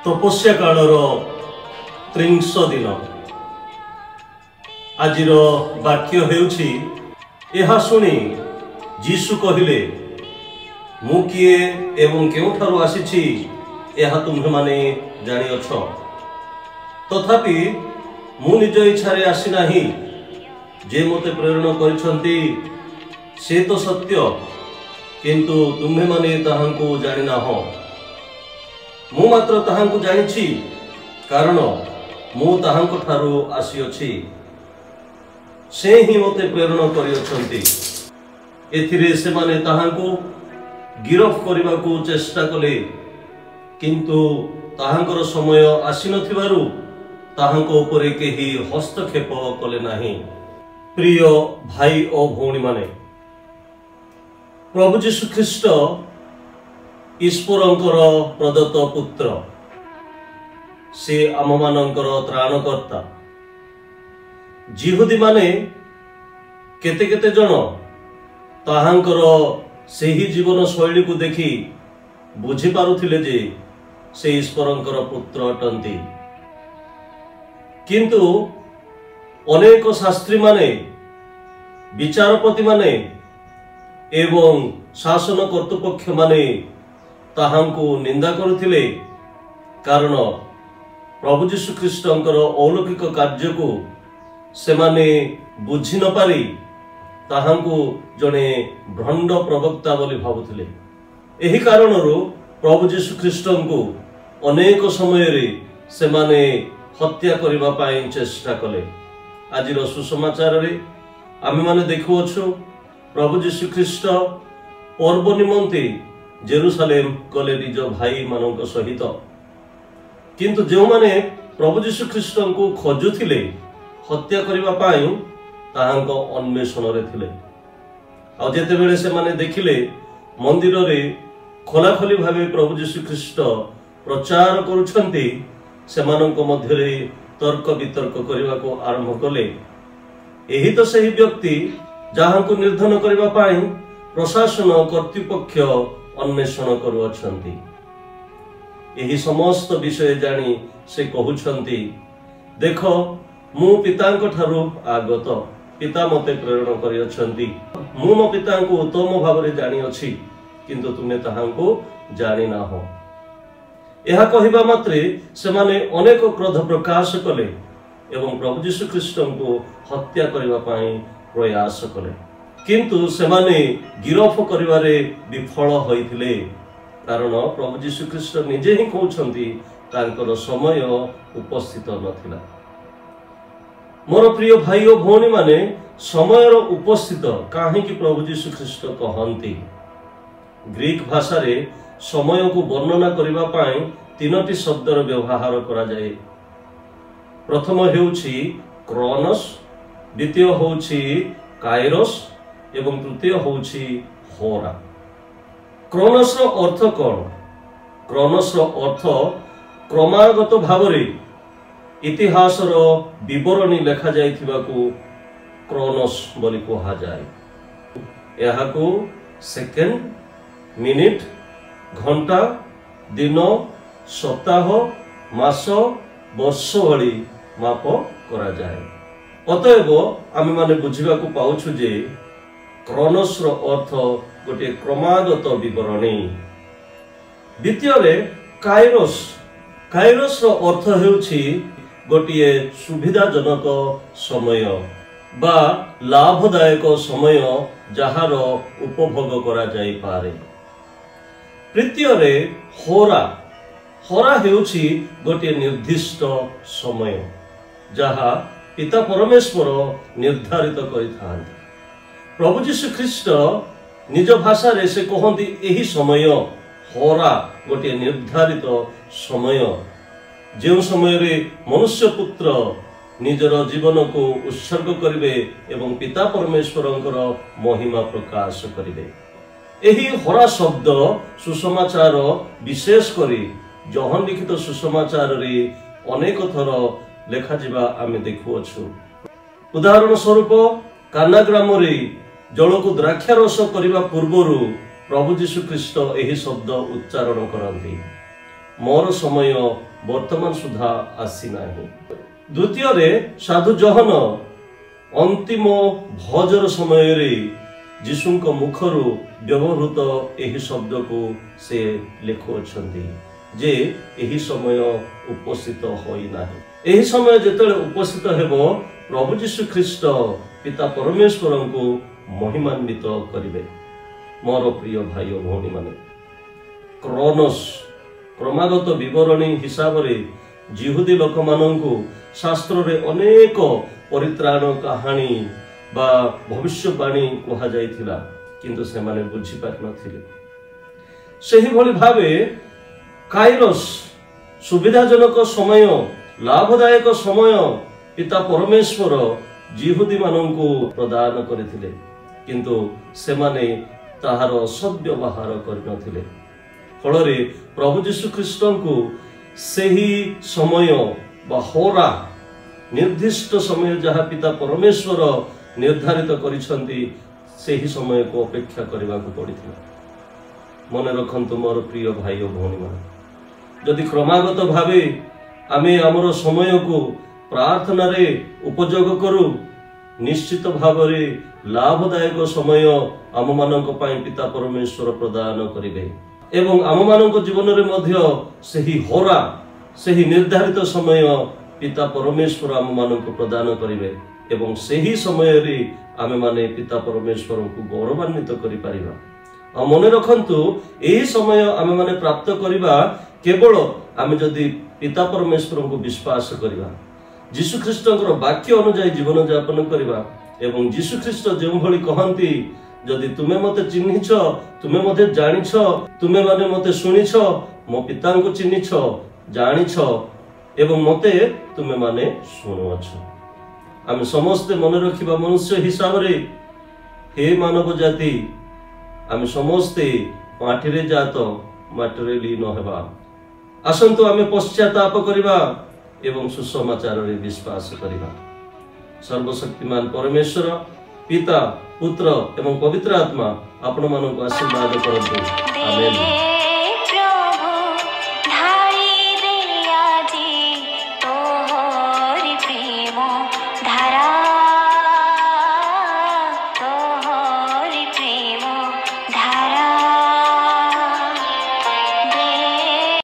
तपस्या कालर 30 दिन आजिर वाक्य हेउछि एहा सुनी जीशु कहिले मु किए एवं केउठारु आसीछि एहा तुम्हे माने जानिअछ तथापि मु निज इच्छारे आसी नाही जे मते प्रेरणा करिसंती से तो सत्य किंतु तुम्हे माने ताहांको जानि नाहो मु मात्र ताहांको जानिछि कारण मु ताहांको ठारू आसीअछि से ही मते प्रेरणा करिअछंती एथिरे से माने ताहांको गिरफ करबाकू चेष्टा कले किंतु ताहांकर समय आसी नथिबारु ताहांको उपरे केही हस्तक्षेप कले नाही। प्रिय भाई और भौणी माने प्रभु जीशु ख्रीष्ट ईश्वरंकर प्रदत्त पुत्र से आम मानकर त्राणकर्ता जिहुदी माने केते केते जन ताहांकर सेही जीवन शैली को देखि बुझी पारुथिले जे से ईश्वरंकर पुत्र अटंती किंतु अनेक शास्त्री माने विचारपति माने एवं शासन कर्तृपक्ष माने ताहांको निंदा करुथिले कारण प्रभु जीशु ख्रीष्टंकर अलौकिक कार्य को से माने बुझी न पारी ताहांको जने भ्रंड प्रवक्ता बोली भावुथिले। एही कारणरू प्रभु जीशु ख्रीष्टंको अनेक समय रे से माने हत्या करिबा पाई चेष्टा कले। आजिर सुसमाचार रे आमे माने देखुअछु प्रभु जीशु ख्रीष्ट पर्व निमंते जेरुसालेम गले निज भाई मानक सहित किंतु जो माने प्रभु जीशु ख्रीष्टंको खोजुथिले हत्या करिबा पाई ताहांको अन्वेषण रे थिले। आ जेते बेले से माने देखिले मंदिर रे खोलाखोली भावे प्रभु जीशु ख्रीष्ट प्रचार करुछंती सेमानंको मध्य रे तर्क वितर्क करिबा को आरंभ कले। एही तो सही व्यक्ति जहांको निर्धन करिबा पाई प्रशासन कर्तृपक्ष अन्वेषण करुअछंती। एही समस्त विषय जानी से कहउछंती देखो मु पितांको ठारू आगत पिता मते प्रेरणा करिअछंती मु मो पितांको उत्तम भावरे जानि अछि किंतु तुमे ताहांको जानि नाहो। एहा कहिबा मात्रे से माने अनेक क्रोध प्रकाश कले एवं प्रभु जीशु ख्रीष्टंको हत्या करिबा पाई प्रयास कले किंतु से माने गिरफ करिवारे विफल होइथिले कारण प्रभु जीशु ख्रीष्ट निजे ही कहउछंती तांकर समय उपस्थित नथिला। मोर प्रिय भाई और भौणी माने समयर उपस्थित काहे कि प्रभु जीशु ख्रीष्ट कहंती। ग्रीक भाषा रे समय को वर्णना करिबा पाई तीनोटी शब्दर व्यवहार करा जाए। प्रथम हेउछि क्रोनोस द्वितीय होउछि काइरोस एवं तृतीय होउछि होरा। क्रोनोस रो अर्थ कोन? क्रोनोस रो अर्थ क्रमागत भावरे इतिहास रो विवरणी लेखा जाइथिबा को क्रोनोस बोली कहा जाए। यहा को सेकेंड मिनिट घंटा दिन सप्ताह मास वर्ष भली माप करा जाए। अतएव आमे माने बुझिबा को पाउछु जे क्रोनोस रो अर्थ गोटे क्रमागत विवरणी। द्वितीय रे काइरोस काइरोस रो अर्थ हेउछि गोटे सुविधाजनक समय बा लाभदायक समय जहार उपभोग करा जाई पारे। तृतीय रे होरा होरा हेउछि गोटे निर्दिष्ट समय जहा पिता परमेश्वर निर्धारित करिथांती। प्रभु जीशु ख्रीष्ट निज भाषा रे से कहंती एही समय होरा गोटे निर्धारित समय जो समय रे मनुष्य पुत्र निजर जीवन को उत्सर्ग करिवे एवं पिता परमेश्वरंकर महिमा प्रकाश करिवे। एही होरा शब्द सुसमाचार विशेष करी जहन लिखित सुसमाचार रे अनेक थर लेखा जिबा आमे देखुअछु। उदाहरण स्वरूप काना ग्राम रे जल को द्राक्षारस करने पूर्वर प्रभु जीशु ख्रीष्ट यही शब्द उच्चारण करती मोर समय वर्तमान सुधा आसी नाही। द्वितीय साधु जहन अंतिम भोजर समय रे जीशुंक मुखरु व्यवहृत एही शब्द को से लिखुअछंती जे एही समय उपस्थित होई नाही। एही समय जेतले उपस्थित हेबो प्रभु जीशु ख्रीष्ट पिता परमेश्वर को महिमान्वित करिवे। मोर प्रिय भाई और भौणी माने क्रोनोस क्रमागत विवरणी हिसाब रे जिहुदी लोक माननकु शास्त्र रे अनेक परित्राण कहानी बा भविष्यवाणी कहा जाइथिला किंतु से माने बुझी पार नथिले। सेही भली भावे काइरोस सुविधाजनक समय लाभदायक समय पिता परमेश्वर जिहुदी माननकु प्रदान करथिले किंतु से माने ताहार सद्व्यवहार करनथिले। फलरे प्रभु जीशु ख्रीष्ट को सेही समय बा होरा निर्दिष्ट समय जहाँ पिता परमेश्वर निर्धारित करिसंती सेही समय को अपेक्षा करने को पड़ता। मन रखंतु मोर प्रिय भाई और भौणी माने जदि क्रमागत भावे आमे आमर समय को प्रार्थना रे उपयोग करू निश्चित भाव लाभदायक समय आम मानक पई पिता परमेश्वर प्रदान करिवे एवं आम मानक जीवन रे मध्य सेही होरा सेही निर्धारित समय पिता परमेश्वर आम मानक प्रदान करिवे एवं सेही समय रे आमे माने पिता परमेश्वर को गौरवान्वित करि परिबा। मन रखंतु एही समय आमे माने प्राप्त करिबा केवल आमे जदि पिता परमेश्वर को विश्वास करिबा जीशु ख्रीष्टଙ୍କର वाक्य अनुसार जीवन यापन करिबा एवं जीशु ख्रीष्ट जो भली कहंती जदि तुमे मते चिन्हिछ तुमे मते जानिछ तुमे माने मते सुनिछ मो पिता को चिन्हिछ जानिछ एवं मते तुमे माने सुनुअछ। आमे समस्त मन रखिबा मनुष्य हिसाब रे हे मानव जाति आमे समस्ते माटिरे जात माटिरे लीन हेबा। आसंतु आमे पश्चाताप करिबा एवं सुसमाचार रे विश्वास करिबा। सर्वशक्तिमान परमेश्वर पिता पुत्र एवं पवित्र आत्मा आपण मानक आशीर्वाद करंतु। आमेन।